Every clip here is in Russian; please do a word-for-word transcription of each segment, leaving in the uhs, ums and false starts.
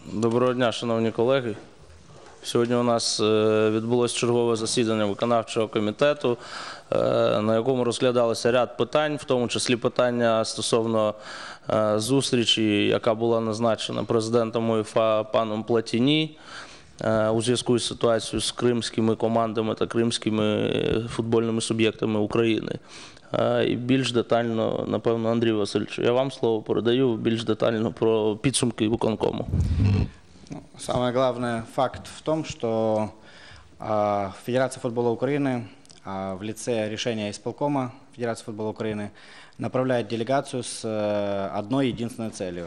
Доброго дня, шановні колеги. Сьогодні у нас відбулося чергове засідання виконавчого комітету, на якому розглядалося ряд питань, в тому числі питання стосовно зустрічі, яка була назначена президентом УЄФА паном Платіні у зв'язку із ситуацією з кримськими командами та кримськими футбольними суб'єктами України. І більш детально, напевно, Андрій Васильович, я вам слово передаю, більш детально про підсумки виконкому. Самый главный факт в том, что э, Федерация футбола Украины э, в лице решения исполкома Федерации футбола Украины направляет делегацию с э, одной единственной целью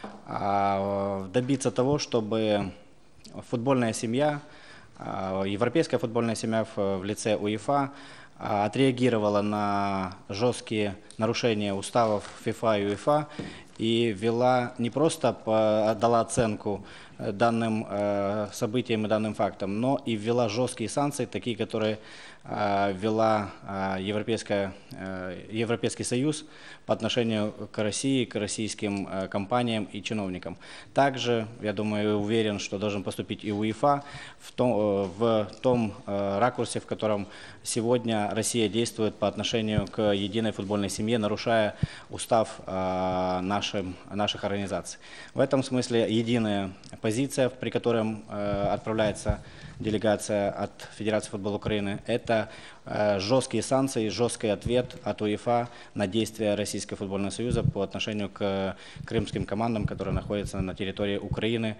э, – добиться того, чтобы футбольная семья, э, европейская футбольная семья в, в лице УЕФА э, отреагировала на жесткие нарушения уставов ФИФА и УЕФА и ввела не просто по, дала оценку данным э, событиям и данным фактам, но и ввела жесткие санкции, такие, которые э, ввела э, Европейская, э, Европейский Союз по отношению к России, к российским э, компаниям и чиновникам. Также, я думаю, уверен, что должен поступить и УЕФА в том, э, в том э, ракурсе, в котором сегодня Россия действует по отношению к единой футбольной семье, нарушая устав э, нашим, наших организаций. В этом смысле единая позиция, при котором э, отправляется делегация от Федерации футбола Украины, это э, жесткие санкции, жесткий ответ от УЕФА на действия Российского футбольного союза по отношению к крымским командам, которые находятся на территории Украины.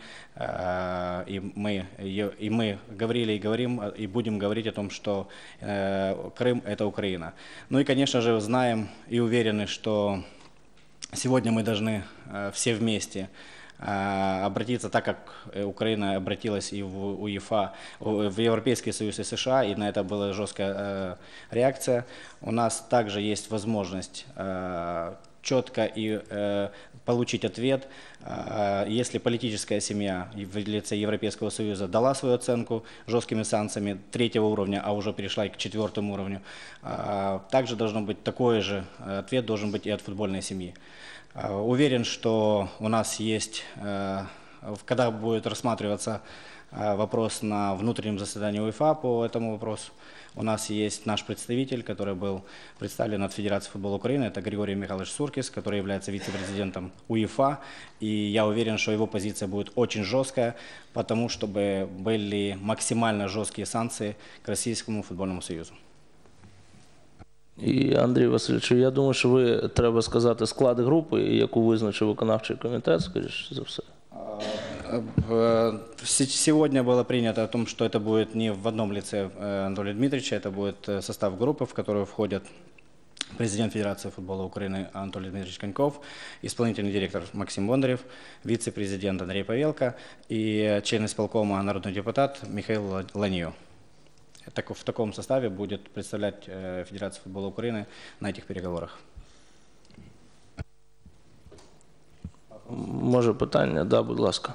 Э, и, мы, и мы говорили и говорим, и будем говорить о том, что э, Крым – это Украина. Ну и, конечно же, знаем и уверены, что сегодня мы должны э, все вместе обратиться так, как Украина обратилась и в УЕФА, в Европейский Союз и США, и на это была жесткая реакция. У нас также есть возможность четко и получить ответ, если политическая семья в лице Европейского Союза дала свою оценку жесткими санкциями третьего уровня, а уже перешла к четвертому уровню, также должно быть такой же ответ должен быть и от футбольной семьи. Уверен, что у нас есть, когда будет рассматриваться вопрос на внутреннем заседании УЕФА по этому вопросу, у нас есть наш представитель, который был представлен от Федерации футбола Украины, это Григорий Михайлович Суркис, который является вице-президентом УЕФА, и я уверен, что его позиция будет очень жесткая, потому чтобы были максимально жесткие санкции к Российскому футбольному союзу. І, Андрій Васильович, я думаю, що ви, треба сказати, склад групи, яку визначив виконавчий комітет, скоріше за все. Сегодня было принято о том, что это будет не в одном лице Анатолия Дмитриевича, это будет состав группы, в которую входят президент Федерации футбола Украины Анатолий Дмитриевич Коньков, исполнительный директор Максим Бондарев, вице-президент Андрей Павелко и член исполкома народный депутат Михаил Ланьо. Так, в таком составе будет представлять э, Федерация футбола Украины на этих переговорах. Може питання? Да, будь ласка.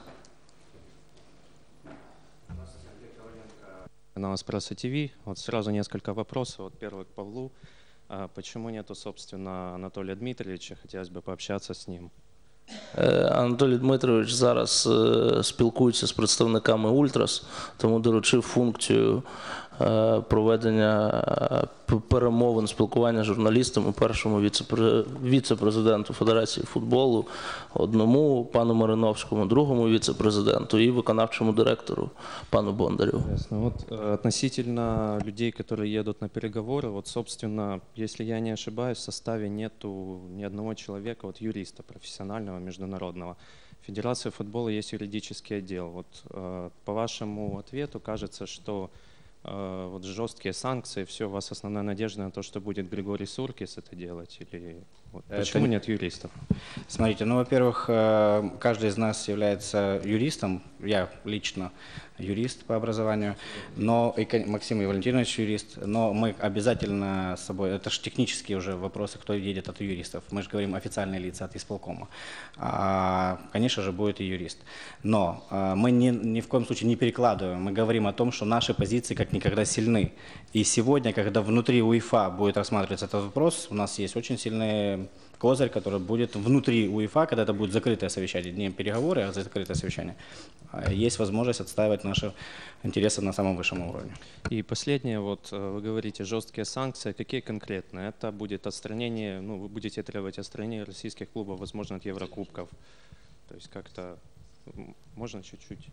На Эспрессо ТВ. Вот сразу несколько вопросов. Вот первый к Павлу. А почему нету, собственно, Анатолия Дмитриевича? Хотелось бы пообщаться с ним. Анатолій Дмитрович зараз спілкується з представниками Ультрас, тому доручив функцію проведення перемовин, спілкування з журналістами першому віце-президенту Федерації футболу, одному пану Мариновському, другому віце-президенту и виконавчому директору пану Бондареву. Ясно. Вот относительно людей, которые едут на переговоры, вот, собственно, если я не ошибаюсь, в составе нету ни одного человека, вот юриста профессионального, международного. В Федерации футбола есть юридический отдел. Вот по вашему ответу кажется, что вот жесткие санкции, все, у вас основная надежда на то, что будет Григорий Суркис это делать? Или вот, почему это... нет юристов? Смотрите, ну, во-первых, каждый из нас является юристом, я лично юрист по образованию, но и Максим Валентинович юрист, но мы обязательно с собой, это же технические уже вопросы, кто едет от юристов, мы же говорим официальные лица от исполкома, а, конечно же будет и юрист, но а, мы ни, ни в коем случае не перекладываем, мы говорим о том, что наши позиции как никогда сильны, и сегодня, когда внутри УЕФА будет рассматриваться этот вопрос, у нас есть очень сильные козырь, который будет внутри УЕФА, когда это будет закрытое совещание, не переговоры, а закрытое совещание, есть возможность отстаивать наши интересы на самом высшем уровне. И последнее, вот э, вы говорите, жесткие санкции, какие конкретно? Это будет отстранение, ну, вы будете требовать отстранения российских клубов, возможно, от Еврокубков. То есть как-то м, можно чуть-чуть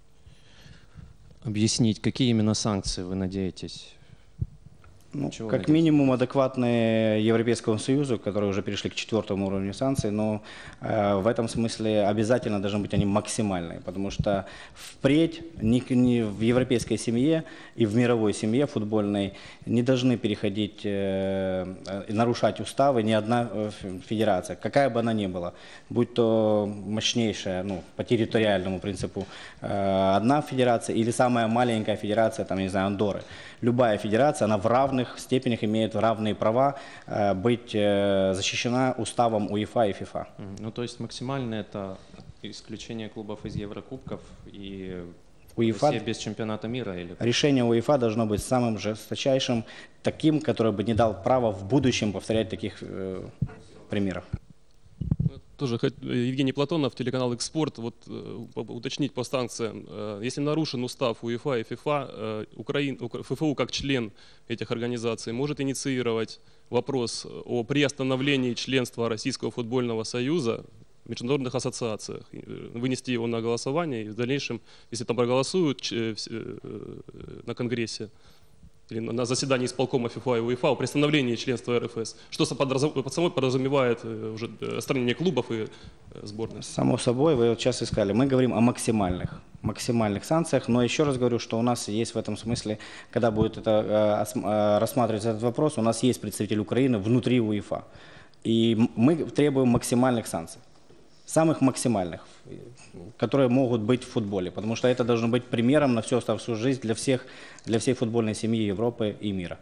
объяснить, какие именно санкции вы надеетесь? Ну, Чего как надеетесь? минимум адекватные Европейскому Союзу, которые уже перешли к четвертому уровню санкций, но э, в этом смысле обязательно должны быть они максимальные, потому что впредь ни, ни в европейской семье и в мировой семье футбольной не должны переходить, э, э, нарушать уставы ни одна э, федерация, какая бы она ни была, будь то мощнейшая, ну, по территориальному принципу э, одна федерация или самая маленькая федерация, там, не знаю, Андорры. Любая федерация, она в равных степенях имеет равные права э, быть э, защищена уставом УЕФА и ФИФА. Мгм. Ну, то есть максимально это исключение клубов из Еврокубков и УЕФА, Россия без чемпионата мира? Или... решение УЕФА должно быть самым жесточайшим, таким, который бы не дал права в будущем повторять таких э, примеров. Тоже хот- Евгений Платонов, телеканал «Экспорт». Вот э, по- уточнить по санкциям. Э, Если нарушен устав УЕФА и ФИФА, э, Украин, Ук- ФФУ как член этих организаций может инициировать вопрос о приостановлении членства Российского футбольного союза в международных ассоциациях, и, э, вынести его на голосование и в дальнейшем, если там проголосуют ч- э, вс- э, э, на Конгрессе, или на- на заседании исполкома ФИФА и УЕФА о приостановлении членства РФС, что со- подразум- под собой подразумевает э, уже э, отстранение клубов и э, сборных. Само собой, вы вот сейчас искали. Мы говорим о максимальных, максимальных санкциях, но еще раз говорю, что у нас есть в этом смысле, когда будет это э, ос- э, рассматриваться этот вопрос, у нас есть представитель Украины внутри УЕФА. И м- мы требуем максимальных санкций. Самых максимальных, которые могут быть в футболе, потому что это должно быть примером на всю оставшуюся жизнь для всех, для всей футбольной семьи Европы и мира.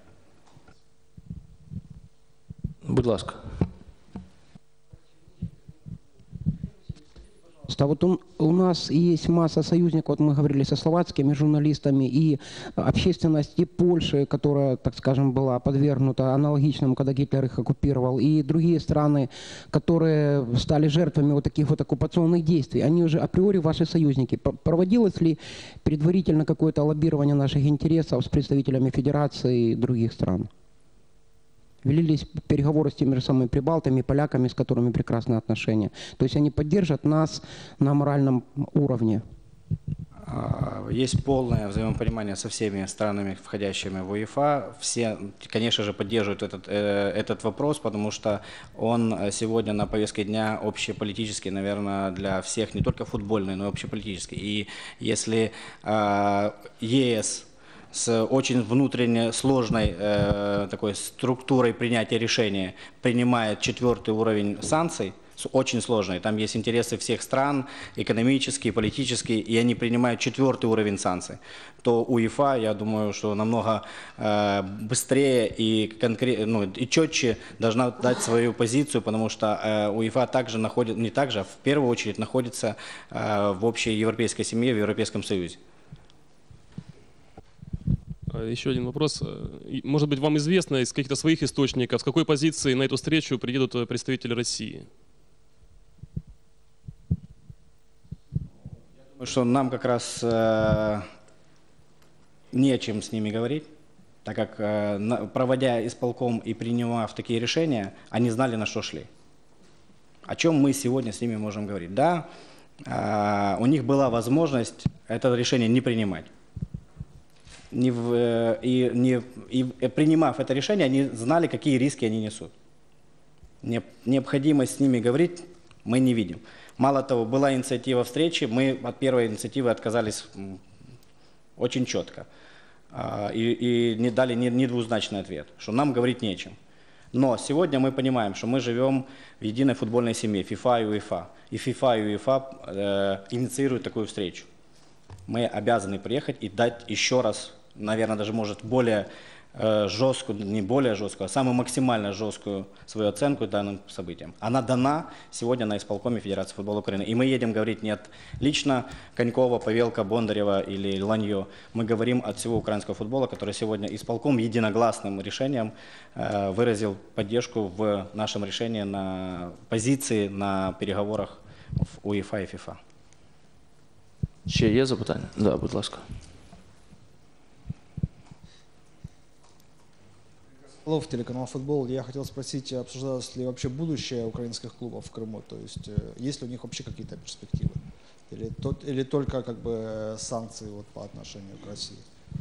Будь ласка. А вот у, у нас есть масса союзников, вот мы говорили со словацкими журналистами, и общественность и Польши, которая, так скажем, была подвергнута аналогичному, когда Гитлер их оккупировал, и другие страны, которые стали жертвами вот таких вот оккупационных действий, они уже априори ваши союзники. П- Проводилось ли предварительно какое-то лоббирование наших интересов с представителями Федерации и других стран? Велились переговоры с теми же самыми прибалтами, поляками, с которыми прекрасные отношения. То есть они поддержат нас на моральном уровне. А, Есть полное взаимопонимание со всеми странами, входящими в УЕФА. Все, конечно же, поддерживают этот, э, этот вопрос, потому что он сегодня на повестке дня общеполитический, наверное, для всех, не только футбольный, но и общеполитический. И если э, ЕС с очень внутренне сложной э, такой структурой принятия решения принимает четвертый уровень санкций, с- очень сложный, там есть интересы всех стран, экономические, политические, и они принимают четвертый уровень санкций, то УЕФА, я думаю, что намного э, быстрее и, конкре- ну, и четче должна дать свою позицию, потому что э, УЕФА также находит, не также, а в первую очередь находится э, в общей европейской семье, в Европейском Союзе. А, Еще один вопрос. Э, и, Может быть, вам известно из каких-то своих источников, с какой позиции на эту встречу приедут э, представители России? Потому что нам как раз э, не о чем с ними говорить, так как, э, на- проводя исполком и принимав такие решения, они знали, на что шли. О чем мы сегодня с ними можем говорить? Да, э, у них была возможность это решение не принимать. Не в- э, и, не, и э, принимав это решение, они знали, какие риски они несут. Не- Необходимость с ними говорить мы не видим. Мало того, была инициатива встречи, мы от первой инициативы отказались м, очень четко. А, И, и не дали ни, ни двузначный ответ, что нам говорить нечем. Но сегодня мы понимаем, что мы живем в единой футбольной семье, ФИФА и УЕФА. И ФИФА и УЕФА э, инициируют такую встречу. Мы обязаны приехать и дать еще раз, наверное, даже может более э, жесткую, не более жесткую, а самую максимально жесткую свою оценку данным событиям. Она дана сегодня на исполкоме Федерации футбола Украины. И мы едем говорить не от лично Конькова, Павелка, Бондарева или Ланьо. Мы говорим от всего украинского футбола, который сегодня исполком единогласным решением э, выразил поддержку в нашем решении на позиции на переговорах в УЕФА и ФИФА. Ще є запитання? Да, будь ласка. Лов, телеканал «Футбол». Я хотел спросить, обсуждалось ли вообще будущее украинских клубов в Крыму? То есть, э, есть ли у них вообще какие-то перспективы? Или, тот, или только как бы санкции вот, по отношению к России?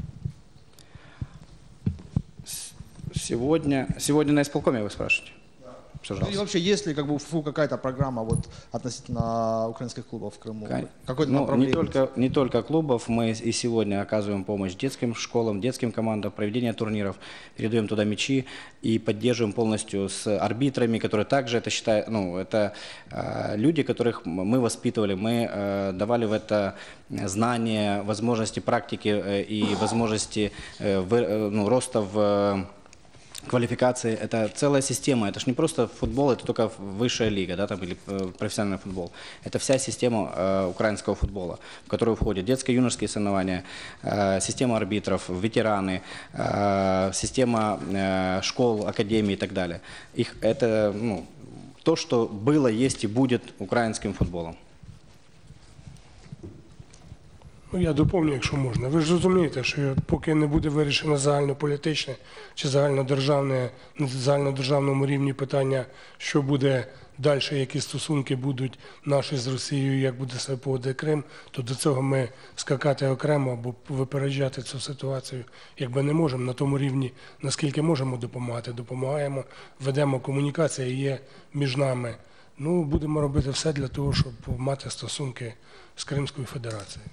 Сегодня, сегодня на исполкоме вы спрашиваете? Ну, и вообще, есть ли как бы у ФФУ какая-то программа вот, относительно украинских клубов в Крыму? Какое-то ну, направление? не только, не только клубов, мы и сегодня оказываем помощь детским школам, детским командам, проведение турниров, передаем туда мячи и поддерживаем полностью с арбитрами, которые также это считают, ну, это э, люди, которых мы воспитывали, мы э, давали в это знания, возможности практики э, и возможности э, в, э, ну, роста в э, квалификации. Это целая система. Это же не просто футбол, это только высшая лига, да, там, или э, профессиональный футбол. Это вся система э, украинского футбола, в которую входят детско-юношеские соревнования, э, система арбитров, ветераны, э, система э, школ, академий и так далее. Их, это ну, то, что было, есть и будет украинским футболом. Ну, я доповню, якщо можна. Ви ж розумієте, що поки не буде вирішено загальнополітичне чи загальнодержавне, на загальнодержавному рівні питання, що буде далі, які стосунки будуть наші з Росією, як буде себе поводити Крим, то до цього ми скакати окремо або випереджати цю ситуацію, якби не можемо. На тому рівні, наскільки можемо допомагати, допомагаємо, ведемо комунікацію, є між нами. Ну, будемо робити все для того, щоб мати стосунки з Кримською Федерацією.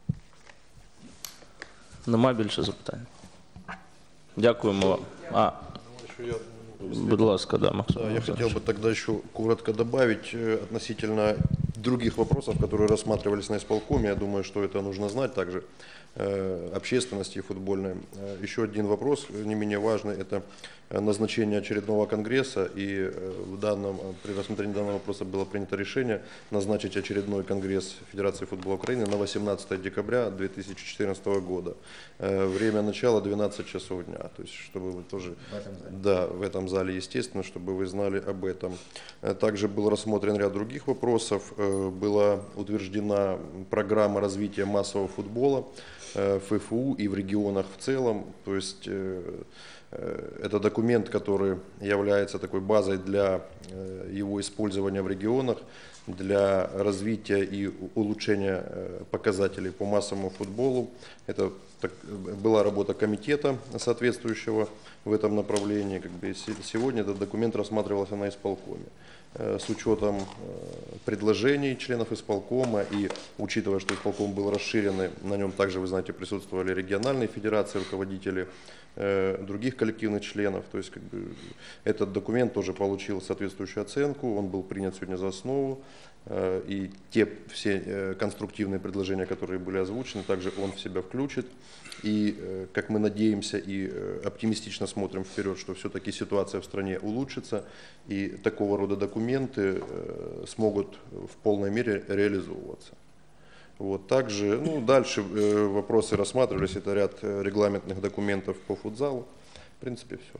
Нема більше запитань. Дякуємо вам. А, будь ласка, да, Максим. Да, я хотел бы тогда еще коротко добавить э, относительно других вопросов, которые рассматривались на исполкоме. Я думаю, что это нужно знать также э, общественности футбольной. Э, еще один вопрос, не менее важный, это назначение очередного конгресса. И э, в данном, при рассмотрении данного вопроса было принято решение назначить очередной конгресс Федерации футбола Украины на восемнадцатое декабря две тысячи четырнадцатого года. Э, время начала двенадцать часов дня. То есть, чтобы вы тоже... В этом зале. Да, в этом зале, естественно, чтобы вы знали об этом. Также был рассмотрен ряд других вопросов. Была утверждена программа развития массового футбола в ФФУ и в регионах в целом. То есть это документ, который является такой базой для его использования в регионах, для развития и улучшения показателей по массовому футболу. Это так, была работа комитета соответствующего в этом направлении. Как бы сегодня этот документ рассматривался на исполкоме. С учетом предложений членов исполкома и учитывая, что исполком был расширенный, на нем также, вы знаете, присутствовали региональные федерации, руководители других коллективных членов. То есть как бы, этот документ тоже получил соответствующую оценку, он был принят сегодня за основу. И те все конструктивные предложения, которые были озвучены, также он в себя включит. И, как мы надеемся и оптимистично смотрим вперед, что все-таки ситуация в стране улучшится, и такого рода документы смогут в полной мере реализовываться. Вот. Также ну, дальше вопросы рассматривались, это ряд регламентных документов по футзалу. В принципе, все.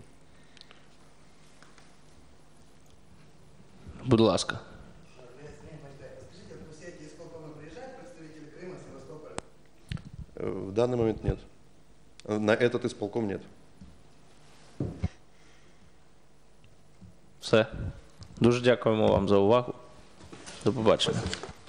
Будь ласка. В данный момент нет. На этот исполком нет. Все. Дуже дякуємо вам за увагу. До побачення.